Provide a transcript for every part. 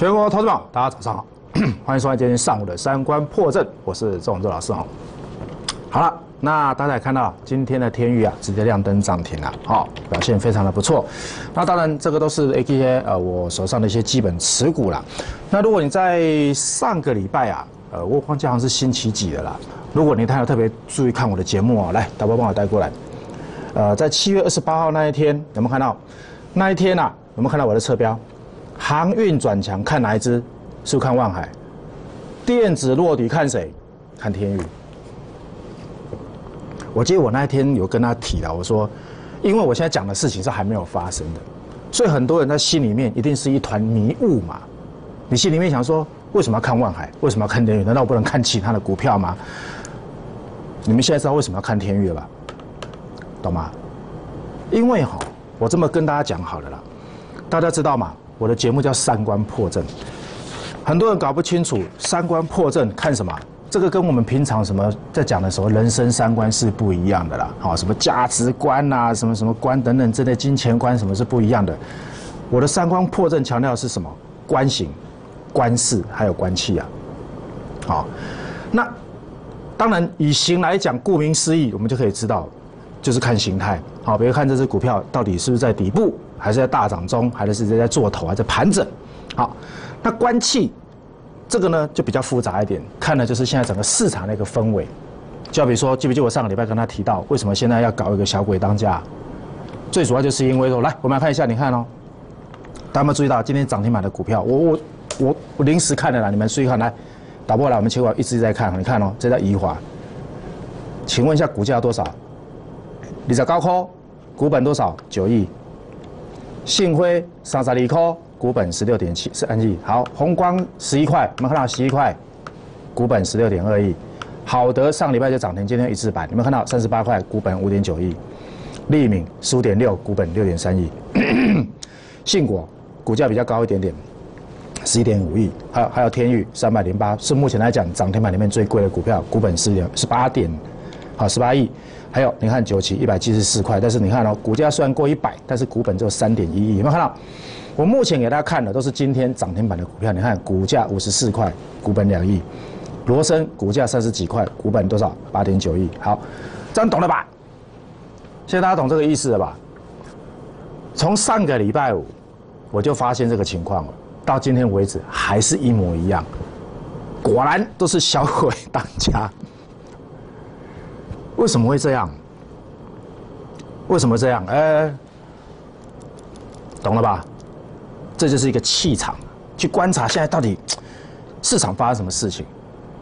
全国投资榜，大家早上好，欢迎收看今天上午的三观破阵，我是周永洲老师哈。好了，那大家也看到今天的天钰啊，直接亮灯涨停了，好，表现非常的不错。那当然，这个都是 AKA 我手上的一些基本持股啦。那如果你在上个礼拜啊，我忘记好像是星期几的啦。如果你有特别注意看我的节目啊，来，导播帮我带过来。在7月28号那一天，有没有看到？那一天啊，有没有看到我的侧标？航运转强，看哪一支？是不是看万海？电子落底看谁？看天钰。我记得我那一天有跟他提了，我说，因为我现在讲的事情是还没有发生的，所以很多人在心里面一定是一团迷雾嘛。你心里面想说，为什么要看万海？为什么要看天钰？难道我不能看其他的股票吗？你们现在知道为什么要看天钰了吧？懂吗？因为我这么跟大家讲好了啦，大家知道吗？我的节目叫三观破阵，很多人搞不清楚三观破阵看什么？这个跟我们平常什么在讲的时候人生三观是不一样的啦，好，什么价值观啊，什么观等等之类，金钱观什么是不一样的。我的三观破阵强调的是什么？观行、观事还有观气啊。好，那当然以形来讲，顾名思义，我们就可以知道，就是看形态。好，比如看这只股票到底是不是在底部，还是在大涨中，还是在做头，还是盘整。好，那观气这个呢就比较复杂一点，看的就是现在整个市场的一个氛围。就比如说，记不记得我上个礼拜跟他提到，为什么现在要搞一个小鬼当家？最主要就是因为说，来我们来看一下，你看哦，大家有没有注意到今天涨停板的股票？我临时看的啦，你们注意看，来打过来，我们结果一直在看，你看哦，这叫宜华，请问一下股价多少？29块，股本多少？9亿。信辉32块，股本16.73亿。好，宏光11块，有没有看到11块？股本16.2亿。好德上礼拜就涨停，今天一字板，有没有看到38块？股本5.9亿。立敏15.6，股本6.3亿。信果股价比较高一点点，11.5亿。还有天钰308，是目前来讲涨停板里面最贵的股票，股本18亿。还有你看97 174块，但是你看哦，股价虽然过100，但是股本只有3.1亿，有没有看到？我目前给大家看的都是今天涨停板的股票，你看股价54块，股本2亿；罗森股价30几块，股本多少？8.9亿。好，这样懂了吧？现在大家懂这个意思了吧？从上个礼拜五我就发现这个情况了，到今天为止还是一模一样，果然都是小鬼当家。为什么会这样？为什么这样？懂了吧？这就是一个气场，去观察现在到底市场发生什么事情。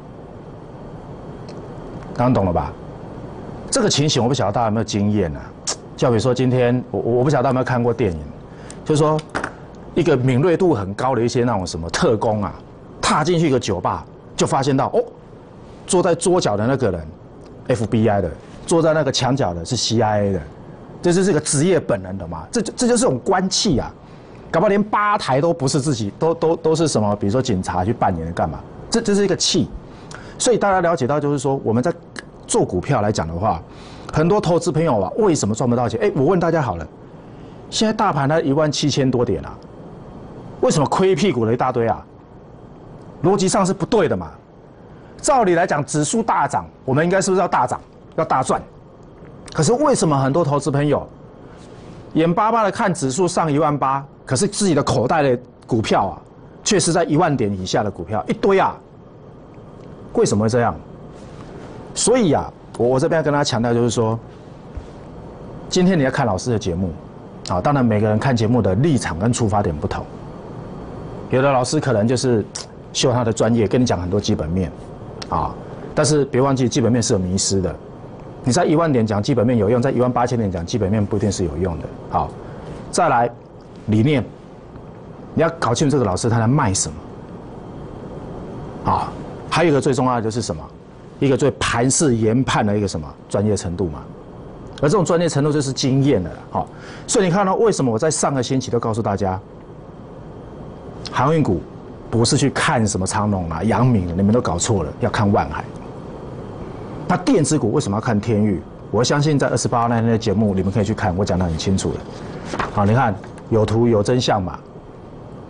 当然懂了吧？这个情形我不晓得大家有没有经验啊？就比如说今天我不晓得大家有没有看过电影，就是说一个敏锐度很高的一些那种什么特工啊，踏进去一个酒吧，就发现到哦，坐在桌角的那个人。FBI 的坐在那个墙角的是 CIA 的，这就是个职业本能的嘛？这就是这种官气啊！搞不好连吧台都不是自己，都是什么？比如说警察去扮演干嘛？这是一个气。所以大家了解到，就是说我们在做股票来讲的话，很多投资朋友啊，为什么赚不到钱？我问大家好了，现在大盘它17000多点啊，为什么亏屁股了一大堆啊？逻辑上是不对的嘛。照理来讲，指数大涨，我们应该是不是要大涨，要大赚？可是为什么很多投资朋友眼巴巴的看指数上18000，可是自己的口袋的股票啊，却是在10000点以下的股票一堆啊？为什么会这样？所以啊，我这边要跟大家强调，就是说，今天你要看老师的节目，啊，当然每个人看节目的立场跟出发点不同，有的老师可能就是秀他的专业，跟你讲很多基本面。啊，但是别忘记基本面是有迷失的。你在10000点讲基本面有用，在18000点讲基本面不一定是有用的。好，再来理念，你要搞清楚这个老师他在卖什么。啊，还有一个最重要的就是什么？一个最盘势研判的一个什么专业程度嘛。而这种专业程度就是经验的了。好，所以你看到为什么我在上个星期都告诉大家，航运股。不是去看什么长荣啊、阳明，你们都搞错了，要看万海。那电子股为什么要看天钰？我相信在28号那天的节目，你们可以去看，我讲得很清楚了。好，你看有图有真相嘛，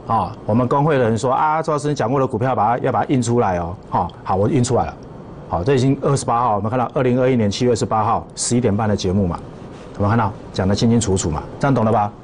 啊，我们工会的人说啊，周老师你讲过的股票，要把它印出来哦。好，我印出来了。好，这已经28号，我们看到2021年7月28号11点半的节目嘛，我们看到讲得清清楚楚嘛，这样懂了吧？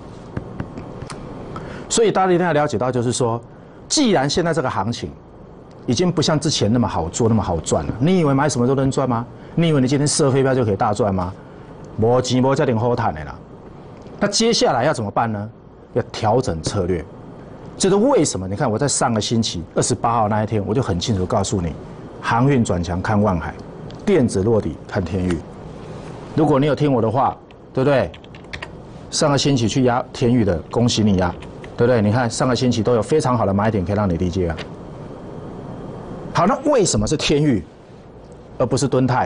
所以大家一定要了解到，就是说，既然现在这个行情已经不像之前那么好做、那么好赚了，你以为买什么都能赚吗？你以为你今天射飞镖就可以大赚吗？没钱没加点好谈的啦。那接下来要怎么办呢？要调整策略。这是为什么？你看我在上个星期28号那一天，我就很清楚告诉你。航运转强看万海，电子落底看天宇。如果你有听我的话，对不对？上个星期去压天宇的，恭喜你呀，对不对？你看上个星期都有非常好的买点可以让你理解啊。好，那为什么是天宇，而不是敦泰？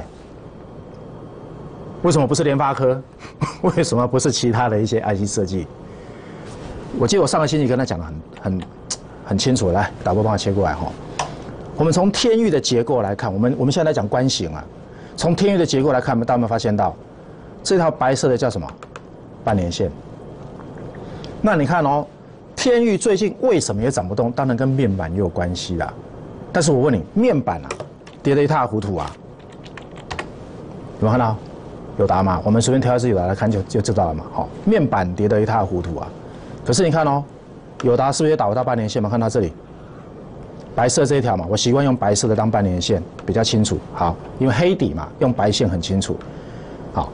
为什么不是联发科？为什么不是其他的一些 IC 设计？我记得我上个星期跟他讲的很清楚，来，导播帮我切过来哈。我们从天域的结构来看，我们现在来讲观型啊。从天域的结构来看，大家有没有发现到，这条白色的叫什么？半年线。那你看哦，天域最近为什么也涨不动？当然跟面板也有关系啦。但是我问你，面板啊，跌得一塌糊涂啊。有没有看到？友达嘛，我们随便挑一只友达来看就知道了嘛。好，面板跌得一塌糊涂啊。可是你看哦，友达是不是也打不到半年线嘛？看到这里。白色这一条嘛，我习惯用白色的当半年线，比较清楚。好，因为黑底嘛，用白线很清楚。好，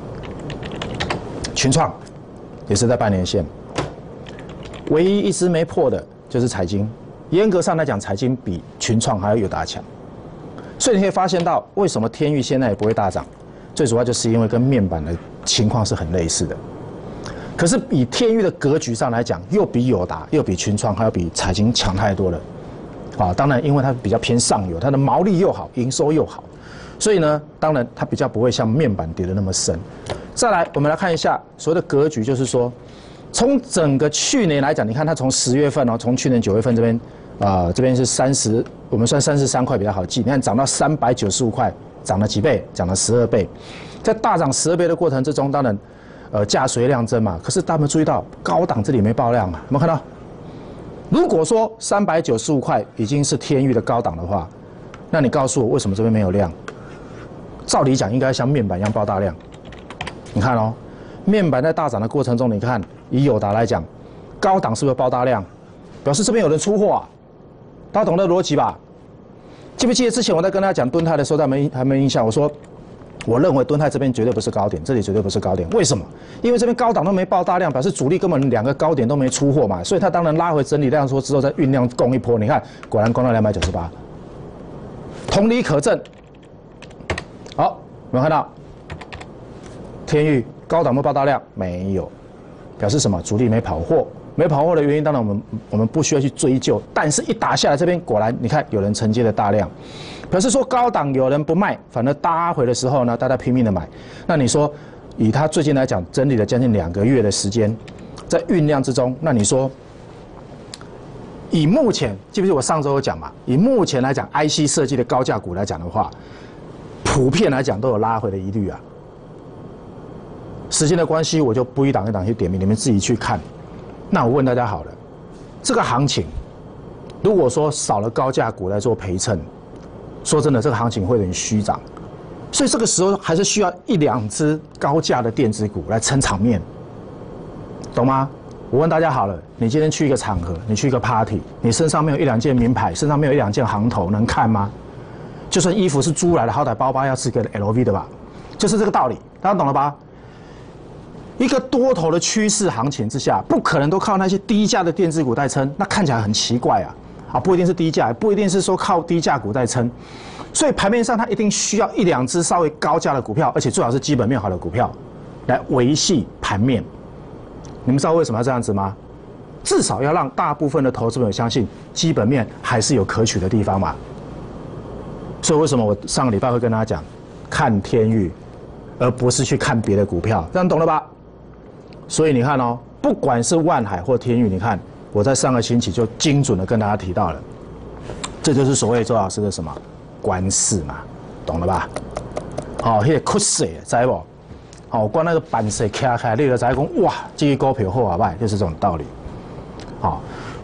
群创也是在半年线，唯一一只没破的就是彩晶。严格上来讲，彩晶比群创还要友达强。所以你可以发现到，为什么天宇现在也不会大涨，最主要就是因为跟面板的情况是很类似的。可是以天宇的格局上来讲，又比友达、又比群创还要比彩晶强太多了。啊，当然，因为它比较偏上游，它的毛利又好，营收又好，所以呢，当然它比较不会像面板跌得那么深。再来，我们来看一下所谓的格局，就是说，从整个去年来讲，你看它从10月份哦，从去年9月份这边，这边是30，我们算33块比较好记。你看涨到395块，涨了几倍？涨了12倍。在大涨12倍的过程之中，当然，价随量增嘛。可是大家有没有注意到高档这里没爆量啊？有没有看到？如果说395块已经是天域的高档的话，那你告诉我为什么这边没有量？照理讲应该像面板一样爆大量。你看哦，面板在大涨的过程中，你看以友达来讲，高档是不是爆大量？表示这边有人出货啊，大家懂这逻辑吧？记不记得之前我在跟大家讲敦泰的时候，还没印象？我说我认为敦泰这边绝对不是高点，这里绝对不是高点。为什么？因为这边高档都没爆大量，表示主力根本2个高点都没出货嘛，所以它当然拉回整理量缩之后再酝酿攻一波。你看，果然攻到298，同理可证。好，有没有看到？天宇高档没爆大量？没有，表示什么？主力没跑货。没跑货的原因，当然我们不需要去追究，但是一打下来，这边果然你看有人承接了大量，表示说高档有人不卖，反而拉回的时候呢，大家拼命的买。那你说，以他最近来讲，整理了将近2个月的时间，在酝酿之中，那你说，以目前记不记得我上周有讲嘛？以目前来讲 ，IC 设计的高价股来讲的话，普遍来讲都有拉回的疑虑啊。时间的关系，我就不一档一档去点名，你们自己去看。那我问大家好了，这个行情，如果说少了高价股来做陪衬，说真的，这个行情会有点虚涨，所以这个时候还是需要1、2只高价的电子股来撑场面，懂吗？我问大家好了，你今天去一个场合，你去一个 party， 你身上没有1、2件名牌，身上没有1、2件行头，能看吗？就算衣服是租来的，好歹包包要是个 LV 的吧，就是这个道理，大家懂了吧？一个多头的趋势行情之下，不可能都靠那些低价的电子股在撑，那看起来很奇怪啊！不一定是低价，不一定是说靠低价股在撑，所以盘面上它一定需要1、2只稍微高价的股票，而且最好是基本面好的股票，来维系盘面。你们知道为什么要这样子吗？至少要让大部分的投资朋友相信基本面还是有可取的地方嘛。所以为什么我上个礼拜会跟大家讲，看天宇，而不是去看别的股票，这样懂了吧？所以你看哦，不管是万海或天宇，你看我在上个星期就精准的跟大家提到了，这就是所谓周老师的什么观势嘛，懂了吧？好，那个酷势知不？好，光那个板势开开，你就知讲哇，这个股票好啊，歹，就是这种道理。好，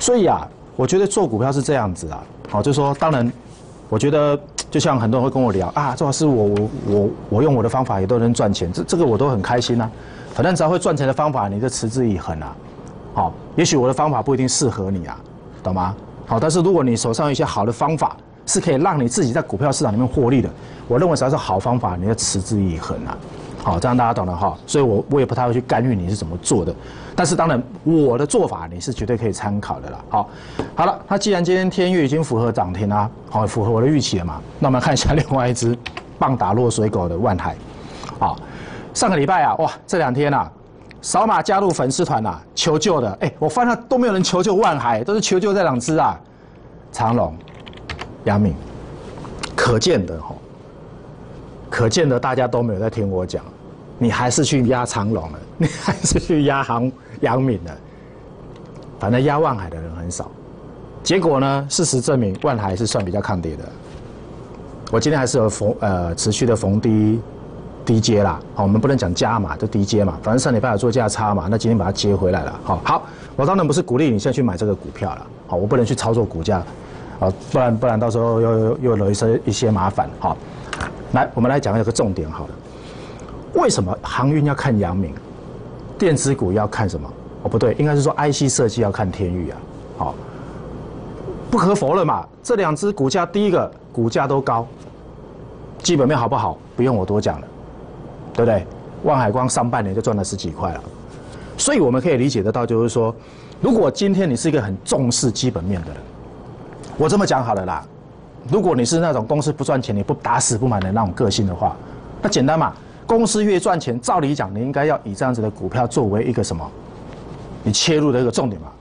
所以啊，我觉得做股票是这样子啊，好，就是说，当然，我觉得就像很多人会跟我聊啊，周老师，我用我的方法也都能赚钱，这个我都很开心啊。反正只要会赚钱的方法，你就持之以恒啊。好，也许我的方法不一定适合你啊，懂吗？好，但是如果你手上有一些好的方法，是可以让你自己在股票市场里面获利的，我认为只要是好方法，你要持之以恒啊。好，这样大家懂了哈。所以我也不太会去干预你是怎么做的，但是当然我的做法你是绝对可以参考的啦。好了，那既然今天天钰已经符合涨停啦，好，符合我的预期了嘛，那我们看一下另外一只棒打落水狗的万海。好，上个礼拜啊，哇，这2天啊，扫码加入粉丝团啊，求救的，我发现都没有人求救万海，都是求救这2只啊，长荣、阳明，可见的大家都没有在听我讲。你还是去压长荣了，你还是去压阳明了，反正压万海的人很少。结果呢，事实证明万海是算比较抗跌的。我今天还是有持续的逢低接啦，好，我们不能讲加码，就低接嘛，反正上礼拜有做价差嘛，那今天把它接回来了。好，我当然不是鼓励你现在去买这个股票了，好，我不能去操作股价，好，不然到时候又惹一些麻烦。好，来，我们来讲一个重点好了。为什么航运要看阳明，电子股要看什么？不对，应该是说 IC 设计要看天钰啊。好，不可否认嘛，这2只股价，第一个股价都高，基本面好不好，不用我多讲了，对不对？万海光上半年就赚了10几块了，所以我们可以理解得到，就是说，如果今天你是一个很重视基本面的人，我这么讲好了啦，如果你是那种公司不赚钱你不打死不买的那种个性的话，那简单嘛。公司越赚钱，照理讲，你应该要以这样子的股票作为一个什么？你切入的一个重点嘛。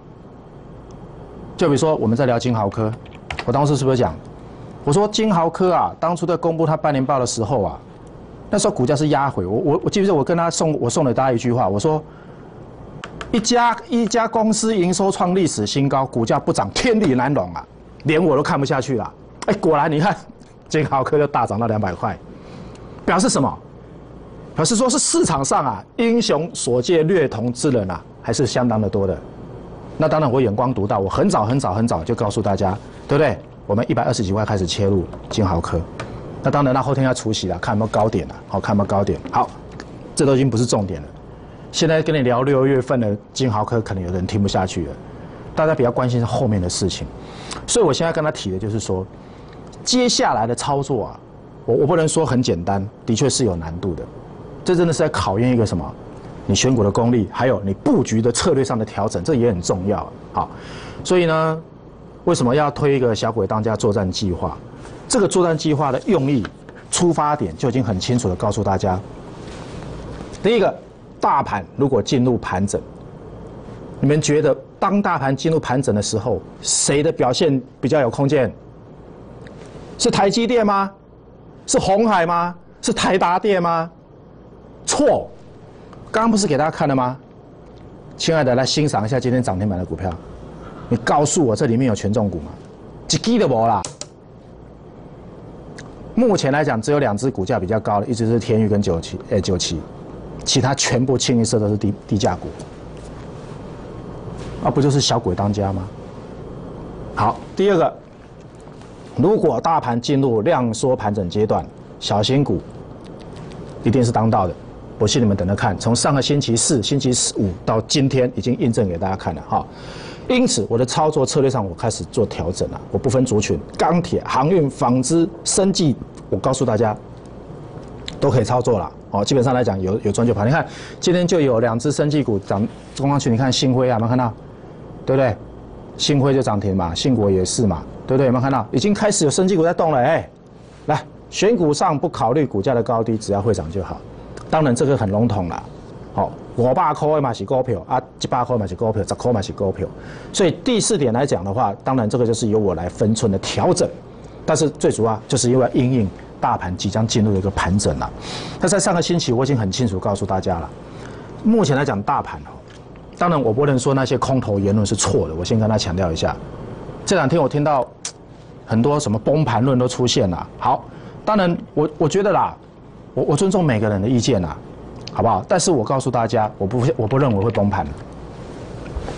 就比如说我们在聊金豪科，我当时是不是讲，我说金豪科啊，当初在公布它半年报的时候啊，那时候股价是压回，我记不记得我跟他送了大家一句话，我说一家公司营收创历史新高，股价不涨天理难容啊，连我都看不下去了。果然你看金豪科就大涨到200块，表示什么？表示说是市场上啊，英雄所见略同之人啊，还是相当的多的。那当然我眼光独到，我很早就告诉大家，对不对？我们120几块开始切入金豪科。那当然，那后天要除息了，看有没有高点了，好，看有没有高点。好，这都已经不是重点了。现在跟你聊6月份的金豪科，可能有人听不下去了。大家比较关心是后面的事情，所以我现在跟他提的就是说，接下来的操作啊，我不能说很简单，的确是有难度的。这真的是在考验一个什么？你选股的功力，还有你布局的策略上的调整，这也很重要。好，所以呢，为什么要推一个小鬼当家作战计划？这个作战计划的用意、出发点就已经很清楚的告诉大家。第一个，大盘如果进入盘整，你们觉得当大盘进入盘整的时候，谁的表现比较有空间？是台积电吗？是鸿海吗？是台达电吗？错，刚刚不是给大家看了吗？亲爱的，来欣赏一下今天涨停板的股票。你告诉我这里面有权重股吗？一支都没啦。目前来讲，只有2只股价比较高的，一只是天钰跟97，其他全部清一色都是低价股。不就是小鬼当家吗？好，第二个，如果大盘进入量缩盘整阶段，小型股一定是当道的。不信你们等着看，从上个星期4、星期5到今天，已经印证给大家看了哈。因此，我的操作策略上，我开始做调整了。我不分族群，钢铁、航运、纺织、生技，我告诉大家都可以操作了。哦，基本上来讲有赚就跑。你看今天就有2只生技股涨上去，你看信辉啊，有没有看到？对不对？信辉就涨停嘛，信国也是嘛，对不对？有没有看到？已经开始有生技股在动了，来选股上不考虑股价的高低，只要会涨就好。当然这个很笼统啦，好，500块嘛是股票啊，100块嘛是股票，10块嘛是股票。所以第4点来讲的话，当然这个就是由我来分寸的调整，但是最主要就是因为因应大盘即将进入一个盘整了。那在上个星期我已经很清楚告诉大家了，目前来讲大盘当然我不能说那些空头言论是错的，我先跟他强调一下。这2天我听到很多什么崩盘论都出现了，好，当然我觉得啦。我尊重每个人的意见啦，好不好？但是我告诉大家，我不认为会崩盘。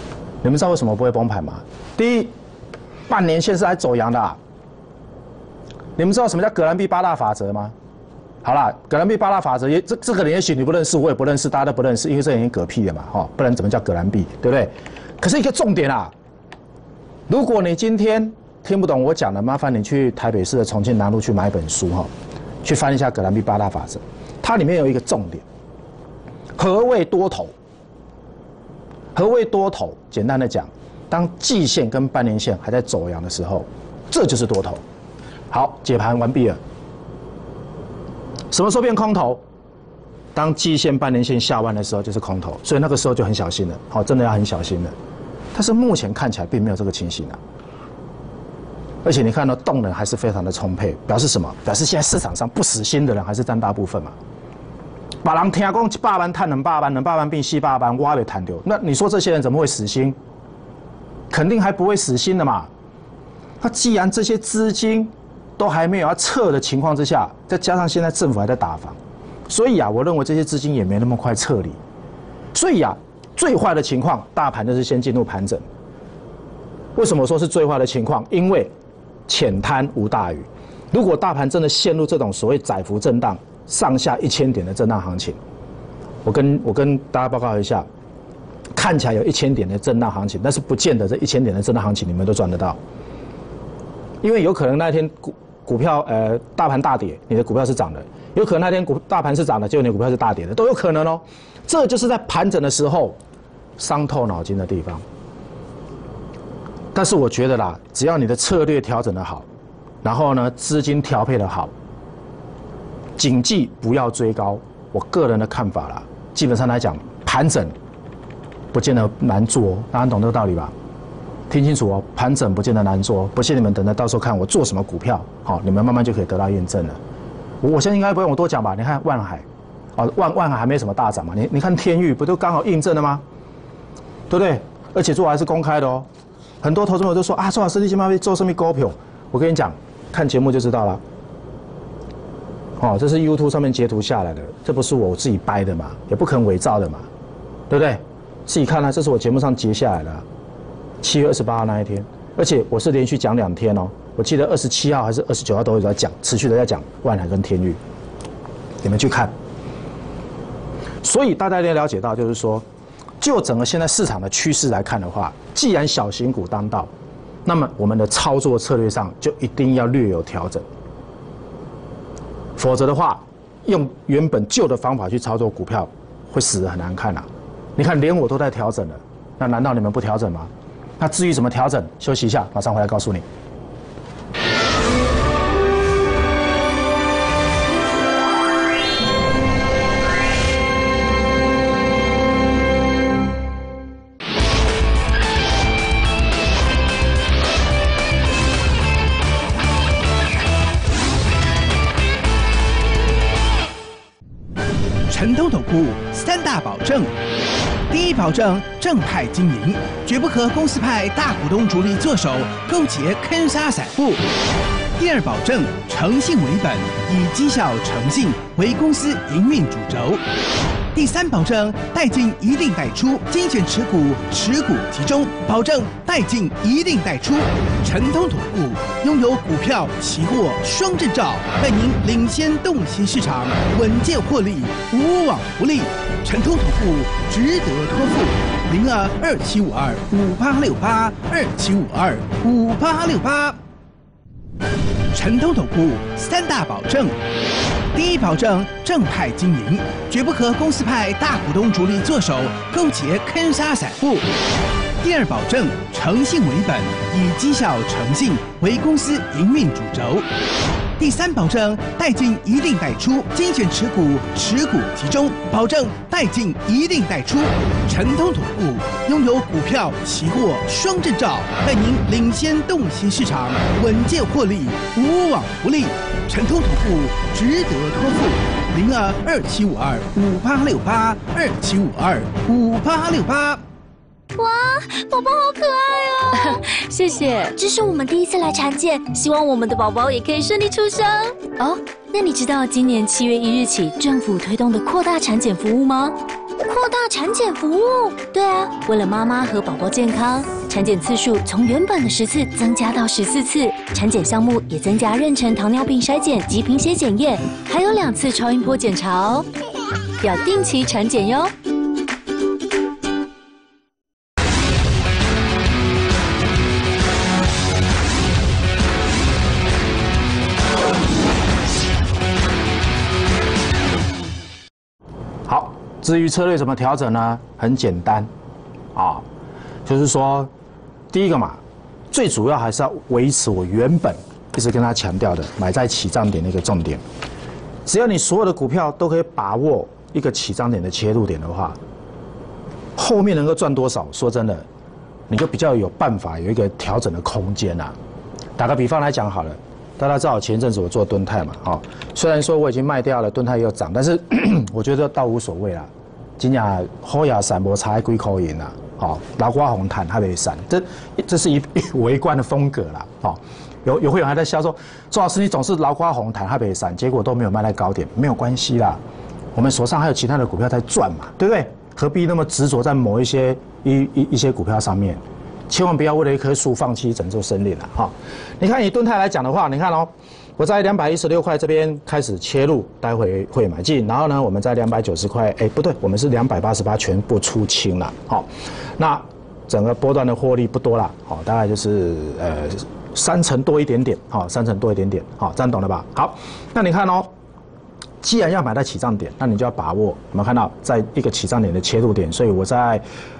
你们知道为什么不会崩盘吗？第一，半年线是来走阳的啊。你们知道什么叫格兰碧8大法则吗？好啦，格兰碧8大法则这个也许你不认识，我也不认识，大家都不认识，因为这已经嗝屁了嘛，不然怎么叫格兰碧，对不对？可是一个重点啊，如果你今天听不懂我讲的，麻烦你去台北市的重庆南路去买一本书去翻一下格兰碧8大法则，它里面有一个重点，何谓多头？何谓多头？简单的讲，当季线跟半年线还在走阳的时候，这就是多头。好，解盘完毕了。什么时候变空头？当季线、半年线下弯的时候就是空头，所以那个时候就很小心了。真的要很小心了。但是目前看起来并没有这个情形啊。而且你看到动能还是非常的充沛，表示什么？表示现在市场上不死心的人还是占大部分嘛。把人听讲100万赚200万，200万变400万，我也没谈丢。那你说这些人怎么会死心？肯定还不会死心的嘛。那既然这些资金都还没有要撤的情况之下，再加上现在政府还在打房，所以我认为这些资金也没那么快撤离。所以最坏的情况，大盘就是先进入盘整。为什么说是最坏的情况？因为浅滩无大鱼。如果大盘真的陷入这种所谓窄幅震荡，上下1000点的震荡行情，我跟大家报告一下，看起来有1000点的震荡行情，但是不见得这1000点的震荡行情你们都赚得到，因为有可能那一天股票大盘大跌，你的股票是涨的；有可能那天大盘是涨的，结果你的股票是大跌的，都有可能哦。这就是在盘整的时候伤透脑筋的地方。但是我觉得啦，只要你的策略调整的好，然后呢资金调配的好，谨记不要追高。我个人的看法啦，基本上来讲，盘整不见得难做，大家懂这个道理吧？听清楚哦，盘整不见得难做，不信你们等着到时候看我做什么股票，好，你们慢慢就可以得到验证了。我相信应该不用我多讲吧？你看万海，万海还没什么大涨嘛，你看天钰不都刚好印证了吗？对不对？而且做还是公开的哦。很多投资者都说周老师你今晚做什么股票？我跟你讲，看节目就知道了。这是 YouTube 上面截图下来的，这不是我自己掰的嘛，也不可能伪造的嘛，对不对？自己看这是我节目上截下来的，7月28号那一天，而且我是连续讲2天哦，我记得27号还是29号都有在讲，持续的在讲万海跟天钰，你们去看。所以大家要了解到，就是说，就整个现在市场的趋势来看的话，既然小型股当道，那么我们的操作策略上就一定要略有调整。否则的话，用原本旧的方法去操作股票，会死得很难看啊！你看，连我都在调整了，那难道你们不调整吗？那至于怎么调整，休息一下，马上回来告诉你。 陈东投顾3大保证：第一，保证正派经营，绝不和公司派大股东主力做手勾结坑杀散户；第二，保证诚信为本，以绩效诚信为公司营运主轴；第三，保证带进一定带出，精选持股，持股集中，保证带进一定带出。陈通投顾拥有股票、期货双证照，带您领先洞悉市场，稳健获利，无往不利。陈通投顾值得托付，02-2752-5868，2752-5868。陈通投顾3大保证：第一，保证正派经营，绝不和公司派大股东主力做手勾结坑杀散户；第二，保证诚信为本，以绩效诚信为公司营运主轴；第三，保证带进一定带出，精选持股，持股集中，保证带进一定带出。陈通投顾拥有股票、期货双证照，带您领先洞悉市场，稳健获利，无往不利。陈通投顾值得托付，02-2752-5868，2752-5868。 哇，宝宝好可爱哦！ 谢谢。 这是我们第一次来产检，希望我们的宝宝也可以顺利出生哦。那你知道今年7月1日起政府推动的扩大产检服务吗？ 扩大产检服务。对啊，为了妈妈和宝宝健康，产检次数从原本的10次增加到14次，产检项目也增加妊娠糖尿病筛检及贫血检验，还有2次超音波检查哦，要定期产检哟。 好，至于策略怎么调整呢？很简单，啊，就是说，第一个嘛，最主要还是要维持我原本一直跟他强调的买在起涨点的一个重点。只要你所有的股票都可以把握一个起涨点的切入点的话，后面能够赚多少，说真的，你就比较有办法有一个调整的空间啊。打个比方来讲好了。大家知道前一阵子我做敦泰嘛，虽然说我已经卖掉了，敦泰又涨，但是我觉得倒无所谓啦。今年好亚散摩差几口银啦，老瓜红毯它没散，这是我一贯的风格啦，有会员还在笑说，周老师你总是老瓜红毯它没散，结果都没有卖在高点，没有关系啦，我们手上还有其他的股票在赚嘛，对不对？何必那么执着在某一些股票上面？千万不要为了一棵树放弃整座森林了哈！你看以敦泰来讲的话，你看哦，我在216块这边开始切入，待会会买进，然后呢，我们在290块，不对，我们是288全部出清了，好，那整个波段的获利不多啦，好，大概就是3成多一点点，好，3成多一点点，好，这样懂了吧？好，那你看哦。既然要买在起涨点，那你就要把握。有没有看到，在一个起涨点的切入点？所以我在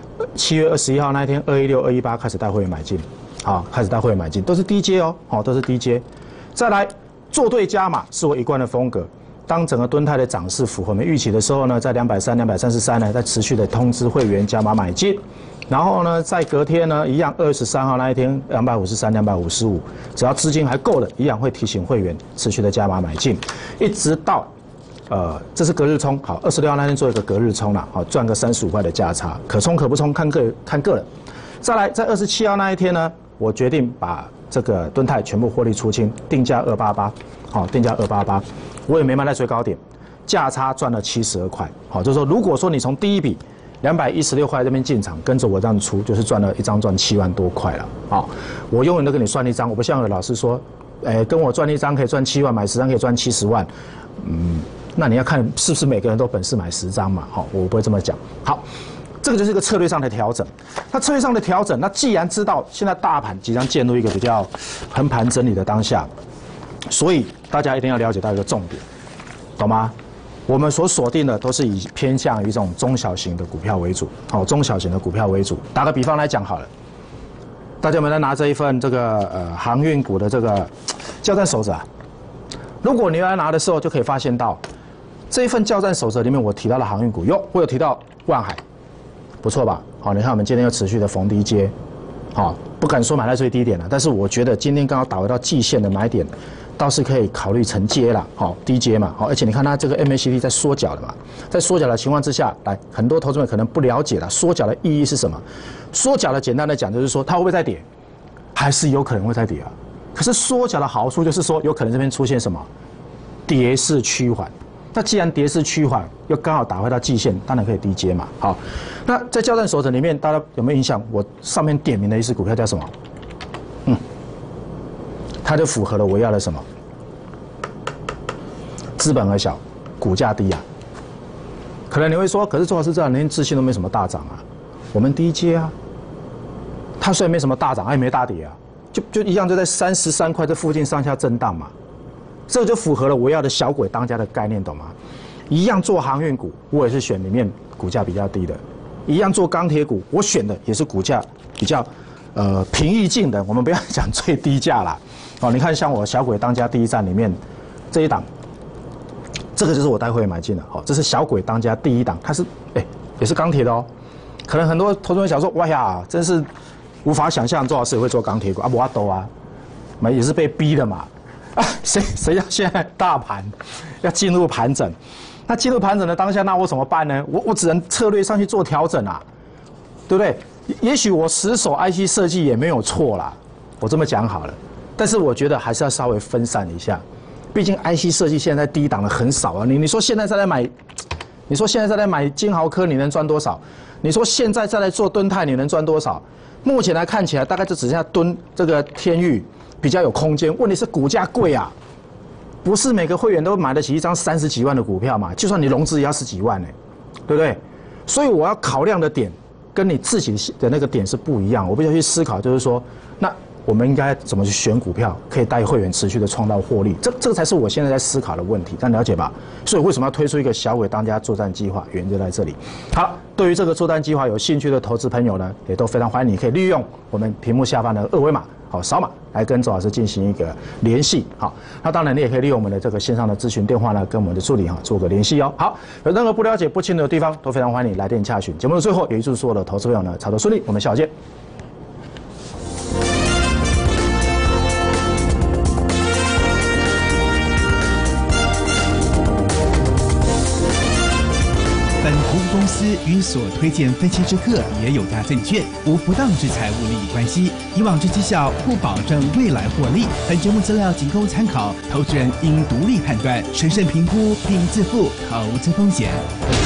7月21号那一天216、218开始带会员买进，开始带会员买进，都是低阶哦，都是低阶。再来做对加码是我一贯的风格。当整个敦泰的涨势符合我们预期的时候呢，在230、233呢，再持续的通知会员加码买进。然后呢，在隔天呢，一样23号那一天253、255，只要资金还够的，一样会提醒会员持续的加码买进，一直到。这是隔日冲，好，26号那天做一个隔日冲了，好，赚个35块的价差，可冲可不冲，看个人。再来，在27号那一天呢，我决定把这个敦泰全部获利出清，定价288，好，定价288，我也没卖在最高点，价差赚了72块，好，就是说，如果说你从第一笔216块这边进场，跟着我这样出，就是赚了一张赚7万多块了，好，我永远都跟你算一张，我不像有的老师说，跟我赚一张可以赚7万，买10张可以赚70万，那你要看是不是每个人都本事买10张嘛？我不会这么讲。好，这个就是一个策略上的调整。那策略上的调整，那既然知道现在大盘即将进入一个比较横盘整理的当下，所以大家一定要了解到一个重点，懂吗？我们所锁定的都是以偏向于这种中小型的股票为主，中小型的股票为主。打个比方来讲好了，大家有没有在拿这一份这个航运股的这个教战守则啊？如果你要拿的时候，就可以发现到。这一份教战守则里面，我提到了航运股，我有提到万海，不错吧？好，你看我们今天又持续的逢低接，好，不敢说买在最低点了，但是我觉得今天刚好打回到季线的买点，倒是可以考虑承接了，好，低接嘛，好，而且你看它这个 MACD 在缩脚了嘛，在缩脚的情况之下，来，很多投资者可能不了解了，缩脚的意义是什么？缩脚的简单的讲就是说，它会不会再跌？还是有可能会再跌啊？可是缩脚的好处就是说，有可能这边出现什么？跌势趋缓。那既然跌势趋缓，又刚好打回到季线，当然可以低接嘛。好，那在教战守则里面，大家有没有印象？我上面点名的一只股票叫什么？它就符合了我要的什么？资本额小，股价低啊。可能你会说，可是周老师这两天自信都没什么大涨啊，我们低接啊。它虽然没什么大涨，也没大跌啊，就一样就在33块这附近上下震荡嘛。这就符合了我要的小鬼当家的概念，懂吗？一样做航运股，我也是选里面股价比较低的；一样做钢铁股，我选的也是股价比较平易近的。我们不要讲最低价啦，你看像我小鬼当家第一站里面这一档，这个就是我待会买进的，这是小鬼当家第一档，它是也是钢铁的哦。可能很多投资人想说，哇呀，真是无法想象周老师也会做钢铁股啊，我都啊，也是被逼的嘛。谁要现在大盘要进入盘整？那进入盘整的当下，那我怎么办呢？我只能策略上去做调整啊，对不对？也许我死守 IC 设计也没有错啦，我这么讲好了。但是我觉得还是要稍微分散一下，毕竟 IC 设计现在低档的很少啊。你说现在再来买， 你说现在再来买金豪科，你能赚多少？你说现在再来做敦泰，你能赚多少？目前来看起来，大概就只剩下这个天钰比较有空间。问题是股价贵啊，不是每个会员都买得起一张30几万的股票嘛？就算你融资也要10几万呢，对不对？所以我要考量的点跟你自己的那个点是不一样。我必须去思考，就是说，那我们应该怎么去选股票，可以带会员持续的创造获利？这个才是我现在在思考的问题，这样了解吧？所以为什么要推出一个小伟当家作战计划？原因就在这里。好，对于这个作战计划有兴趣的投资朋友呢，也都非常欢迎你可以利用我们屏幕下方的2维码，好扫码来跟周老师进行一个联系。好，那当然你也可以利用我们的这个线上的咨询电话呢，跟我们的助理做个联系哦。好，有任何不了解、不清楚的地方，都非常欢迎你来电洽询。节目的最后，也预祝所有的投资朋友呢操作顺利。我们下午见。 本服务公司与所推荐分期之客也有大证券，无不当之财务利益关系。以往之绩效不保证未来获利。本节目资料仅供参考，投资人应独立判断、审慎评估并自负投资风险。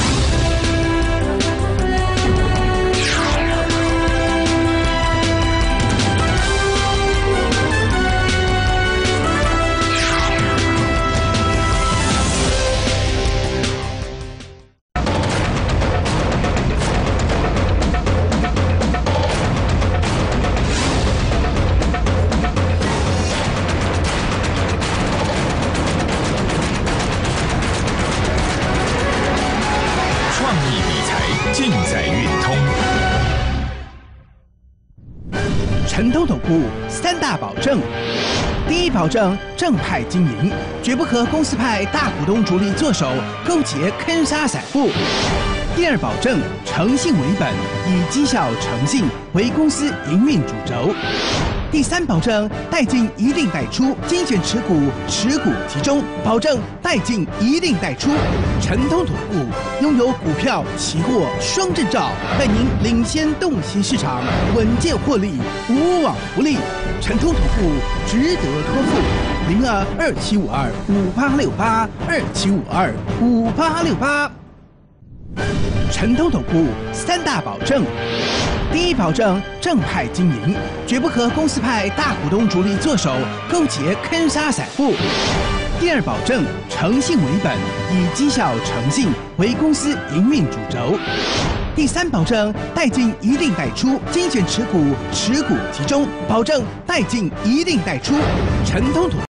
陈东投顾3大保证：第一，保证正派经营，绝不和公司派大股东主力做手，勾结坑杀散户；第二，保证诚信为本，以绩效诚信为公司营运主轴；第三，保证带进一定带出，精选持股，持股集中，保证带进一定带出。陈东投顾拥有股票、期货双证照，带您领先洞悉市场，稳健获利，无往不利。陈东投顾值得托付，0227525868，27525868。陈东投顾3大保证：第一，保证正派经营，绝不和公司派大股东主力做手，勾结坑杀散户；第二，保证诚信为本，以绩效诚信为公司营运主轴；第三，保证带进一定带出，精选持股，持股集中，保证带进一定带出。陈东投